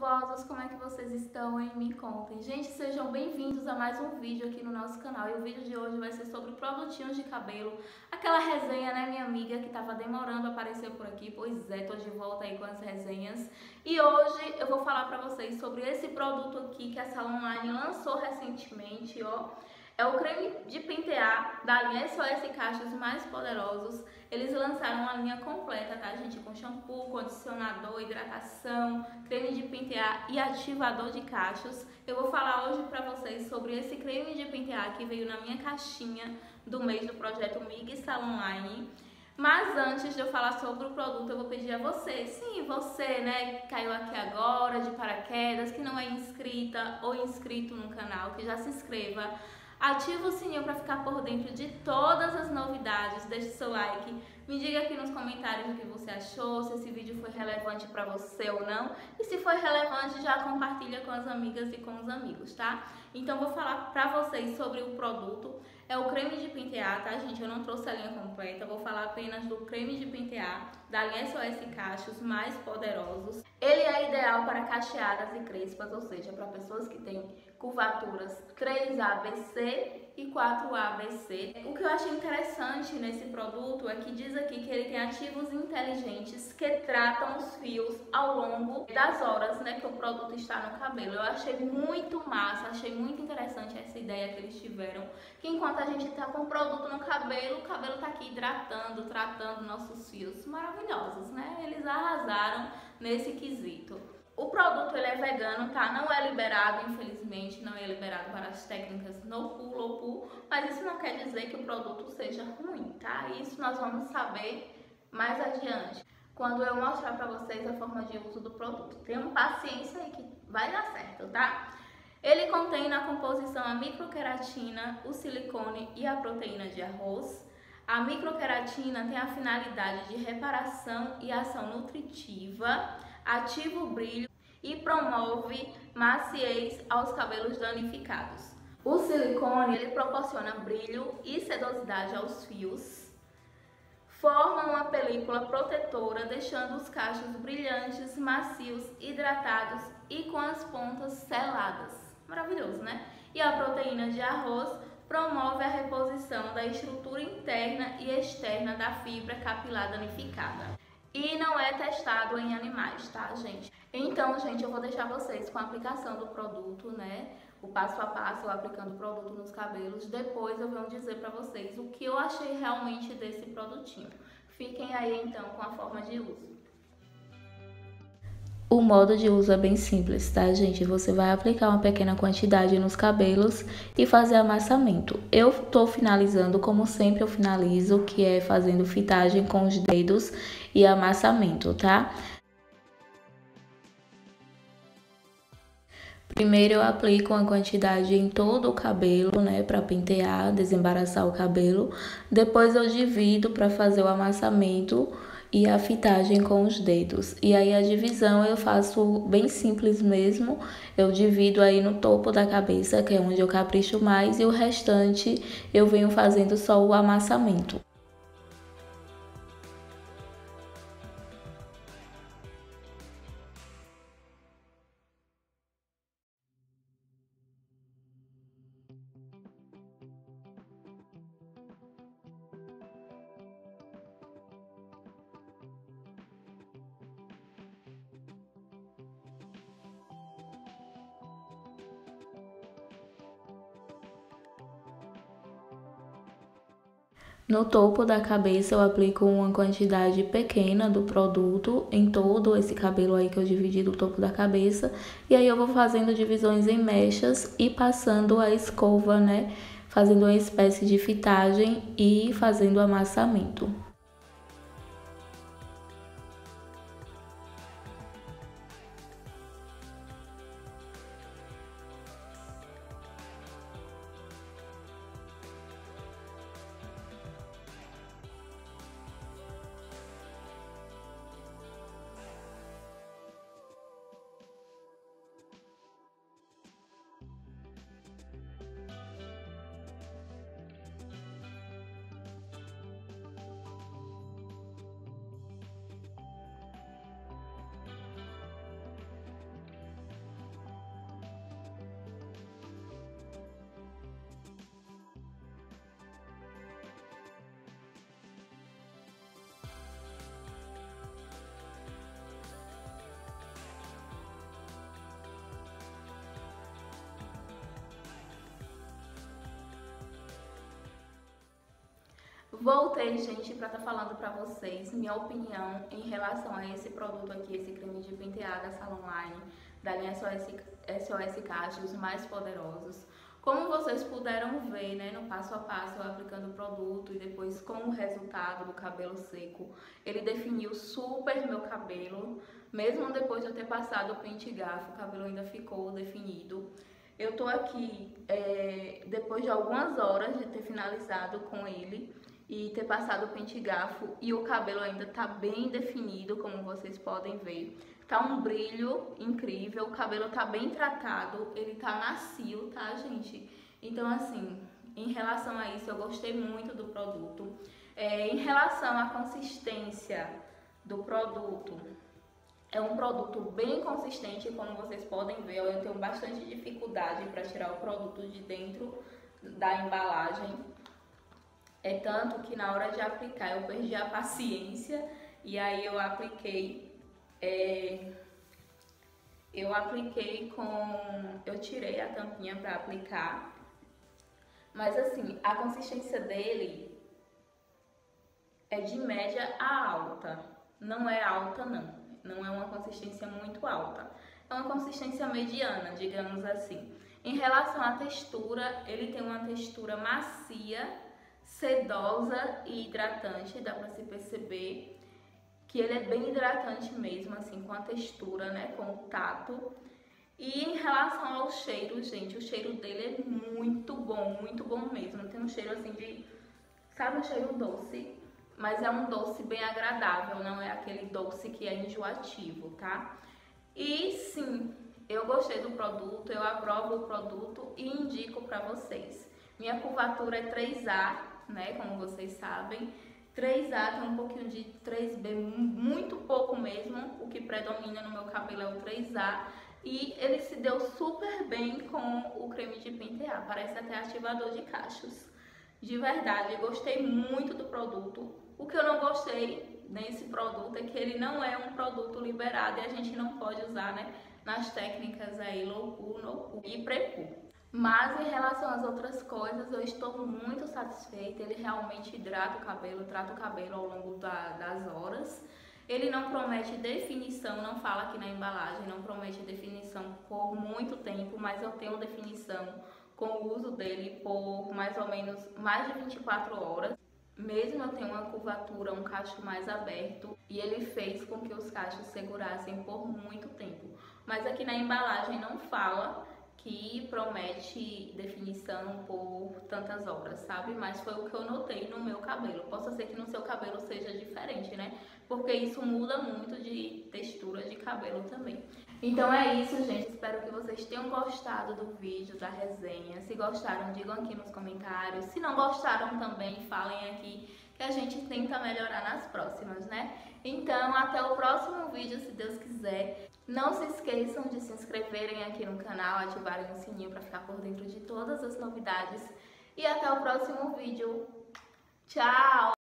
fabulosos, como é que vocês estão, hein? Me contem. Gente, sejam bem-vindos a mais um vídeo aqui no nosso canal. E o vídeo de hoje vai ser sobre produtinhos de cabelo. Aquela resenha, né, minha amiga, que tava demorando a aparecer por aqui. Pois é, tô de volta aí com as resenhas. E hoje eu vou falar pra vocês sobre esse produto aqui que a Salon Online lançou recentemente, ó. É o creme de pentear da linha SOS Cachos Mais Poderosos. Eles lançaram uma linha completa, tá, gente? Com shampoo, condicionador, hidratação, creme de pentear e ativador de cachos. Eu vou falar hoje pra vocês sobre esse creme de pentear que veio na minha caixinha do mês do projeto Mig Salon Online. Mas antes de eu falar sobre o produto, eu vou pedir a você, sim, você, né, que caiu aqui agora de paraquedas, que não é inscrita ou inscrito no canal, que já se inscreva. Ativa o sininho para ficar por dentro de todas as novidades, deixe seu like, me diga aqui nos comentários o que você achou, se esse vídeo foi relevante para você ou não. E se foi relevante, já compartilha com as amigas e com os amigos, tá? Então vou falar para vocês sobre o produto. É o creme de pentear, tá, gente? Eu não trouxe a linha completa, vou falar apenas do creme de pentear da linha SOS Cachos Mais Poderosos. Ele é ideal para cacheadas e crespas, ou seja, para pessoas que têm curvaturas 3ABC e 4ABC. O que eu achei interessante nesse produto é que diz aqui que ele tem ativos inteligentes que tratam os fios ao longo das horas, né, que o produto está no cabelo. Eu achei muito massa, achei muito interessante essa ideia que eles tiveram, que enquanto a gente tá com o produto no cabelo, o cabelo tá aqui hidratando, tratando nossos fios maravilhosos, né? Eles arrasaram nesse quesito. O produto ele é vegano, tá? Não é liberado, infelizmente, não é liberado para as técnicas no pull ou pull, mas isso não quer dizer que o produto seja ruim, tá? Isso nós vamos saber mais adiante, quando eu mostrar para vocês a forma de uso do produto. Tenham paciência aí que vai dar certo, tá? Ele contém na composição a microqueratina, o silicone e a proteína de arroz. A microqueratina tem a finalidade de reparação e ação nutritiva, ativa o brilho e promove maciez aos cabelos danificados. O silicone ele proporciona brilho e sedosidade aos fios, forma uma película protetora, deixando os cachos brilhantes, macios, hidratados e com as pontas seladas. Maravilhoso, né? E a proteína de arroz promove a reposição da estrutura interna e externa da fibra capilar danificada. E não é testado em animais, tá, gente? Então, gente, eu vou deixar vocês com a aplicação do produto, né? O passo a passo, eu aplicando o produto nos cabelos. Depois eu venho dizer pra vocês o que eu achei realmente desse produtinho. Fiquem aí, então, com a forma de uso. O modo de uso é bem simples, tá, gente? Você vai aplicar uma pequena quantidade nos cabelos e fazer amassamento. Eu tô finalizando como sempre eu finalizo, que é fazendo fitagem com os dedos e amassamento, tá? Primeiro eu aplico uma quantidade em todo o cabelo, né, para pentear, desembaraçar o cabelo. Depois eu divido para fazer o amassamento e a fitagem com os dedos. E aí a divisão eu faço bem simples mesmo. Eu divido aí no topo da cabeça, que é onde eu capricho mais, e o restante eu venho fazendo só o amassamento. No topo da cabeça eu aplico uma quantidade pequena do produto em todo esse cabelo aí que eu dividi do topo da cabeça. E aí eu vou fazendo divisões em mechas e passando a escova, né? Fazendo uma espécie de fitagem e fazendo amassamento. Voltei, gente, pra estar falando pra vocês minha opinião em relação a esse produto aqui, esse creme de pentear da Salon Line, da linha SOS Cachos, mais poderosos. Como vocês puderam ver, né, no passo a passo, eu aplicando o produto e depois com o resultado do cabelo seco, ele definiu super meu cabelo. Mesmo depois de eu ter passado o pente garfo, o cabelo ainda ficou definido. Eu tô aqui depois de algumas horas de ter finalizado com ele e ter passado o pente garfo e o cabelo ainda tá bem definido, como vocês podem ver. Tá um brilho incrível, o cabelo tá bem tratado, ele tá macio, tá, gente? Então, assim, em relação a isso, eu gostei muito do produto. Em relação à consistência do produto, é um produto bem consistente, como vocês podem ver. Eu tenho bastante dificuldade para tirar o produto de dentro da embalagem. É tanto que na hora de aplicar eu perdi a paciência e aí eu apliquei eu tirei a tampinha para aplicar. Mas assim, a consistência dele é de média a alta. Não é alta não. Não é uma consistência muito alta. É uma consistência mediana, digamos assim. Em relação à textura, ele tem uma textura macia, sedosa e hidratante. Dá pra se perceber que ele é bem hidratante mesmo, assim, com a textura, né, com o tato. E em relação ao cheiro, gente, o cheiro dele é muito bom mesmo. Tem um cheiro assim de, sabe, um cheiro doce, mas é um doce bem agradável, não é aquele doce que é enjoativo, tá? E sim, eu gostei do produto, eu aprovo o produto e indico pra vocês. Minha curvatura é 3A, né, como vocês sabem. 3A tem um pouquinho de 3B, muito pouco mesmo, o que predomina no meu cabelo é o 3A. E ele se deu super bem com o creme de pentear, parece até ativador de cachos. De verdade, gostei muito do produto. O que eu não gostei nesse produto é que ele não é um produto liberado e a gente não pode usar, né, nas técnicas aí low poo, no poo e pré-poo. Mas em relação às outras coisas, eu estou muito satisfeita. Ele realmente hidrata o cabelo, trata o cabelo ao longo das horas. Ele não promete definição, não fala aqui na embalagem, não promete definição por muito tempo, mas eu tenho definição com o uso dele por mais ou menos mais de 24 horas. Mesmo eu tenho uma curvatura, um cacho mais aberto, e ele fez com que os cachos segurassem por muito tempo. Mas aqui na embalagem não fala que promete definição por tantas horas, sabe? Mas foi o que eu notei no meu cabelo. Possa ser que no seu cabelo seja diferente, né? Porque isso muda muito de textura de cabelo também. Então é isso, gente. Espero que vocês tenham gostado do vídeo, da resenha. Se gostaram, digam aqui nos comentários. Se não gostaram também, falem aqui que a gente tenta melhorar nas próximas, né? Então, até o próximo vídeo, se Deus quiser. Não se esqueçam de se inscreverem aqui no canal, ativarem o sininho para ficar por dentro de todas as novidades. E até o próximo vídeo. Tchau!